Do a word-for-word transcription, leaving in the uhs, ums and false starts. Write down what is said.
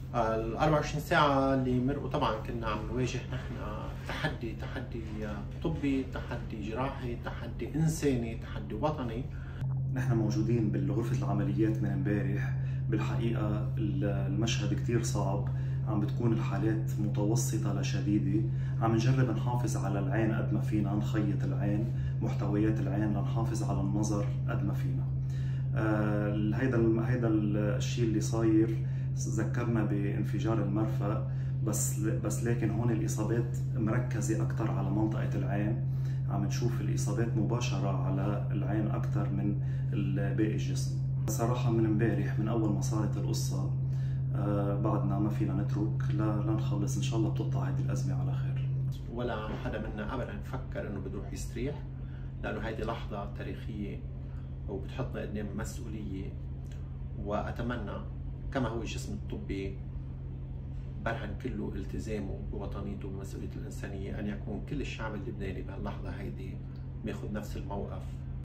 ال أربعة وعشرين ساعة اللي مرقوا طبعا كنا عم نواجه نحن تحدي تحدي طبي، تحدي جراحي، تحدي إنساني، تحدي وطني. نحن موجودين بالغرفة العمليات من امبارح. بالحقيقة المشهد كتير صعب، عم بتكون الحالات متوسطة لشديدة. عم نجرب نحافظ على العين قد ما فينا، نخيط العين، محتويات العين، لنحافظ على النظر قد ما فينا. آه هيدا هيدا الشيء اللي صاير ذكرنا بانفجار المرفأ، بس بس لكن هون الإصابات مركزة أكثر على منطقة العين. عم نشوف الإصابات مباشرة على العين أكثر من باقي الجسم. صراحة من امبارح، من أول ما صارت القصة، آه بعدنا ما فينا نترك لنخلص. إن شاء الله بتقطع هذه الأزمة على خير. ولا حدا منا أبدا فكر إنه بده يروح يستريح، لأنه هيدي لحظة تاريخية وبتحطنا قدام مسؤولية. وأتمنى كما هو الجسم الطبي برهن كله التزامه بوطنيته وبمسؤوليته الإنسانية، أن يكون كل الشعب اللبناني بهاللحظة هيدي بياخذ نفس الموقف